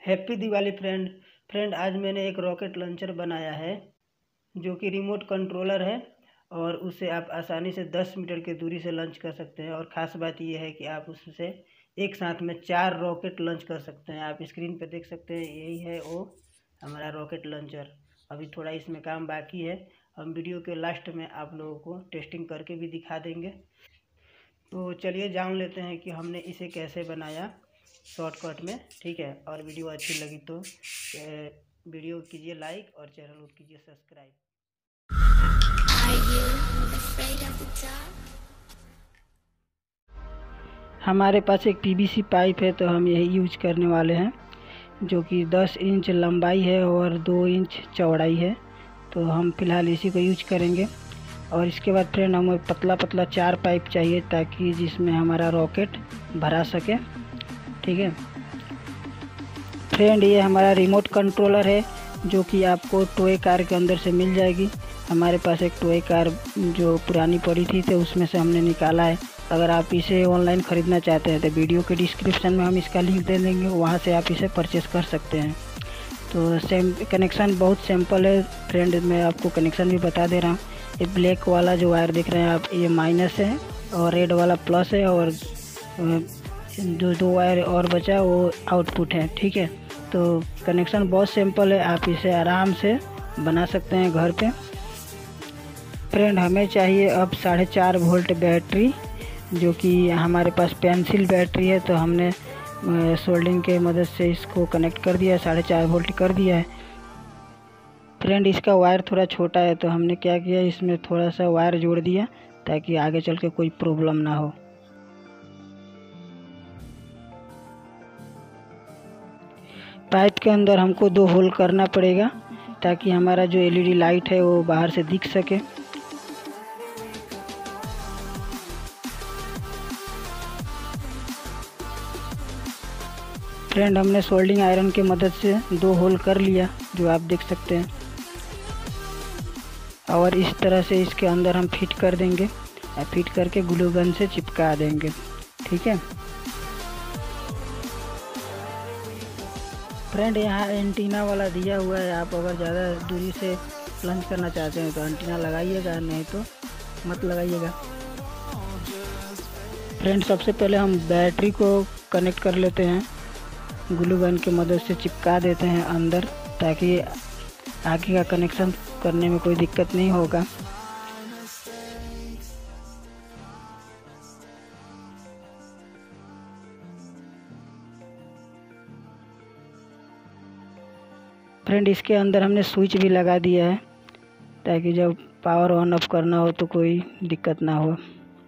Happy Diwali friend आज मैंने एक रॉकेट लॉन्चर बनाया है जो कि रिमोट कंट्रोलर है और उसे आप आसानी से 10 मीटर की दूरी से लॉन्च कर सकते हैं। और ख़ास बात यह है कि आप उससे एक साथ में 4 रॉकेट लॉन्च कर सकते हैं। आप स्क्रीन पर देख सकते हैं, यही है वो हमारा रॉकेट लॉन्चर। अभी थोड़ा इसमें काम बाकी है, हम वीडियो के लास्ट में आप लोगों को टेस्टिंग करके भी दिखा देंगे। तो चलिए जान लेते हैं कि हमने इसे कैसे बनाया शॉर्टकट में, ठीक है। और वीडियो अच्छी लगी तो वीडियो कीजिए लाइक और चैनल को कीजिए सब्सक्राइब। हमारे पास एक पीवीसी पाइप है तो हम यही यूज करने वाले हैं, जो कि 10 इंच लंबाई है और 2 इंच चौड़ाई है। तो हम फिलहाल इसी को यूज करेंगे। और इसके बाद फ्रेंड हमें पतला पतला 4 पाइप चाहिए ताकि जिसमें हमारा रॉकेट भरा सके, ठीक है फ्रेंड। ये हमारा रिमोट कंट्रोलर है जो कि आपको टॉय कार के अंदर से मिल जाएगी। हमारे पास एक टॉय कार जो पुरानी पड़ी थी तो उसमें से हमने निकाला है। अगर आप इसे ऑनलाइन ख़रीदना चाहते हैं तो वीडियो के डिस्क्रिप्शन में हम इसका लिंक दे देंगे, वहाँ से आप इसे परचेस कर सकते हैं। तो कनेक्शन बहुत सिंपल है फ्रेंड, मैं आपको कनेक्शन भी बता दे रहा हूँ। ये ब्लैक वाला जो वायर दिख रहे हैं आप, ये माइनस है और रेड वाला प्लस है, और जो 2 वायर और बचा वो आउटपुट है, ठीक है। तो कनेक्शन बहुत सिंपल है, आप इसे आराम से बना सकते हैं घर पे। फ्रेंड हमें चाहिए अब 4.5 वोल्ट बैटरी, जो कि हमारे पास पेंसिल बैटरी है। तो हमने सोल्डरिंग के मदद से इसको कनेक्ट कर दिया है, 4.5 वोल्ट कर दिया है। फ्रेंड इसका वायर थोड़ा छोटा है तो हमने क्या किया, इसमें थोड़ा सा वायर जोड़ दिया ताकि आगे चल के कोई प्रॉब्लम ना हो। पाइप के अंदर हमको 2 होल करना पड़ेगा ताकि हमारा जो एलईडी लाइट है वो बाहर से दिख सके। फ्रेंड हमने सोल्डिंग आयरन की मदद से 2 होल कर लिया, जो आप देख सकते हैं। और इस तरह से इसके अंदर हम फिट कर देंगे, फिट करके ग्लू गन से चिपका देंगे, ठीक है फ्रेंड। यहाँ एंटीना वाला दिया हुआ है, आप अगर ज़्यादा दूरी से लॉन्च करना चाहते हैं तो एंटीना लगाइएगा, नहीं तो मत लगाइएगा। फ्रेंड सबसे पहले हम बैटरी को कनेक्ट कर लेते हैं, ग्लू गन की मदद से चिपका देते हैं अंदर ताकि आगे का कनेक्शन करने में कोई दिक्कत नहीं होगा। फ्रेंड इसके अंदर हमने स्विच भी लगा दिया है ताकि जब पावर ऑन ऑफ करना हो तो कोई दिक्कत ना हो।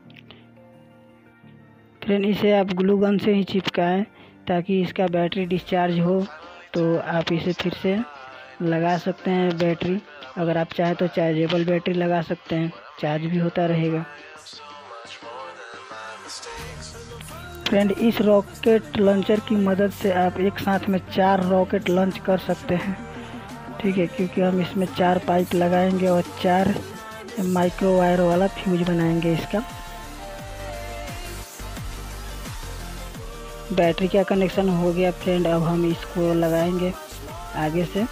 फ्रेंड इसे आप ग्लू गन से ही चिपकाएं ताकि इसका बैटरी डिस्चार्ज हो तो आप इसे फिर से लगा सकते हैं बैटरी। अगर आप चाहें तो चार्जेबल बैटरी लगा सकते हैं, चार्ज भी होता रहेगा। फ्रेंड इस रॉकेट लॉन्चर की मदद से आप एक साथ में 4 रॉकेट लॉन्च कर सकते हैं, ठीक है, क्योंकि हम इसमें 4 पाइप लगाएंगे और 4 माइक्रो वायर वाला फ्यूज बनाएंगे इसका। बैटरी का कनेक्शन हो गया फ्रेंड, अब हम इसको लगाएंगे आगे से।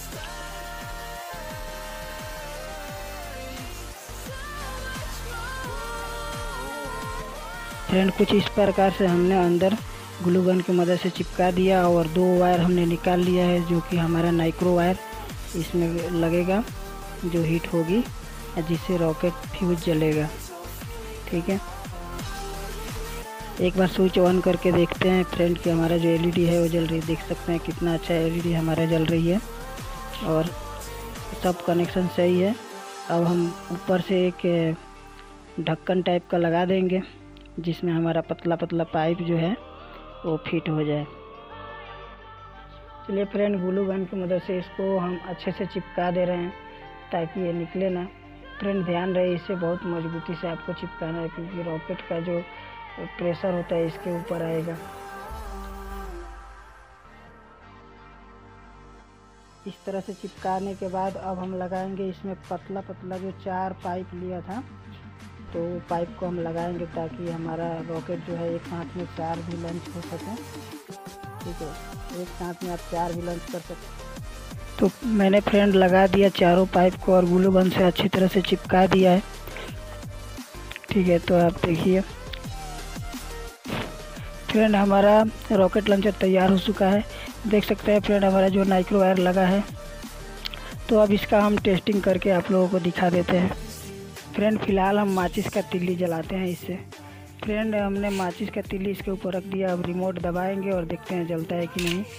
फ्रेंड कुछ इस प्रकार से हमने अंदर ग्लू गन की मदद से चिपका दिया और 2 वायर हमने निकाल लिया है, जो कि हमारा नाइक्रो वायर इसमें लगेगा, जो हीट होगी जिससे रॉकेट फ्यूज जलेगा, ठीक है। एक बार स्विच ऑन करके देखते हैं फ्रेंड कि हमारा जो एलईडी है वो जल रही है। देख सकते हैं कितना अच्छा एलईडी हमारा जल रही है और सब कनेक्शन सही है। अब हम ऊपर से एक ढक्कन टाइप का लगा देंगे जिसमें हमारा पतला पतला पाइप जो है वो फिट हो जाए। चलिए फ्रेंड ग्लू गन की मदद से इसको हम अच्छे से चिपका दे रहे हैं ताकि ये निकले ना। फ्रेंड ध्यान रहे, इसे बहुत मजबूती से आपको चिपकाना है क्योंकि रॉकेट का जो प्रेशर होता है इसके ऊपर आएगा। इस तरह से चिपकाने के बाद अब हम लगाएंगे इसमें पतला पतला जो 4 पाइप लिया था, तो पाइप को हम लगाएंगे ताकि हमारा रॉकेट जो है एक हाथ में 4 भी लॉन्च हो सके, ठीक है। एक साथ में आप 4 भी लॉन्च कर सकते हैं। तो मैंने फ्रेंड लगा दिया चारों पाइप को और ग्लू गन से अच्छी तरह से चिपका दिया है। ठीक है, तो आप देखिए फ्रेंड हमारा रॉकेट लॉन्चर तैयार हो चुका है। देख सकते हैं फ्रेंड हमारा जो नाइक्रो वायर लगा है। तो अब इसका हम टेस्टिंग करके आप लोगों को दिखा देते हैं। फ्रेंड फ़िलहाल हम माचिस का तिल्ली जलाते हैं इससे। फ्रेंड हमने माचिस का तिल्ली इसके ऊपर रख दिया। अब रिमोट दबाएंगे और देखते हैं जलता है कि नहीं।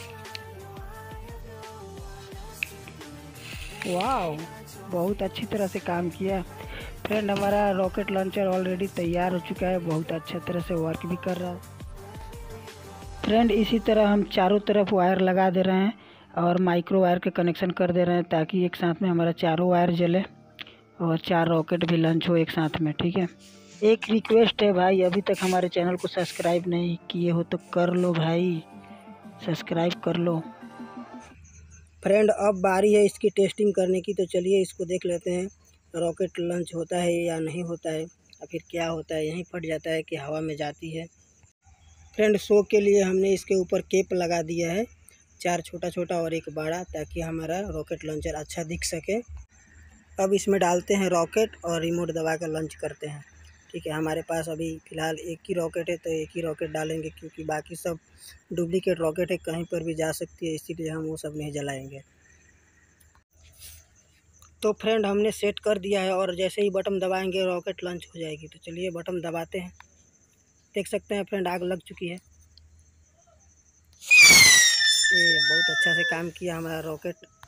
वाह, बहुत अच्छी तरह से काम किया। फ्रेंड हमारा रॉकेट लॉन्चर ऑलरेडी तैयार हो चुका है, बहुत अच्छा तरह से वर्क भी कर रहा है। फ्रेंड इसी तरह हम चारों तरफ वायर लगा दे रहे हैं और माइक्रो वायर के कनेक्शन कर दे रहे हैं ताकि एक साथ में हमारा चारों वायर जले और 4 रॉकेट भी लॉन्च हो एक साथ में। ठीक है, एक रिक्वेस्ट है भाई, अभी तक हमारे चैनल को सब्सक्राइब नहीं किए हो तो कर लो भाई, सब्सक्राइब कर लो। फ्रेंड अब बारी है इसकी टेस्टिंग करने की, तो चलिए इसको देख लेते हैं रॉकेट लॉन्च होता है या नहीं होता है, या फिर क्या होता है, यहीं फट जाता है कि हवा में जाती है। फ्रेंड शो के लिए हमने इसके ऊपर केप लगा दिया है, 4 छोटा छोटा और 1 बड़ा, ताकि हमारा रॉकेट लॉन्चर अच्छा दिख सके। अब इसमें डालते हैं रॉकेट और रिमोट दबा कर लॉन्च करते हैं। ठीक है, हमारे पास अभी फ़िलहाल एक ही रॉकेट है, तो एक ही रॉकेट डालेंगे क्योंकि बाकी सब डुप्लीकेट रॉकेट है, कहीं पर भी जा सकती है, इसीलिए हम वो सब नहीं जलाएंगे। तो फ्रेंड हमने सेट कर दिया है और जैसे ही बटन दबाएंगे रॉकेट लॉन्च हो जाएगी। तो चलिए बटन दबाते हैं। देख सकते हैं फ्रेंड आग लग चुकी है। ये बहुत अच्छा से काम किया हमारा रॉकेट।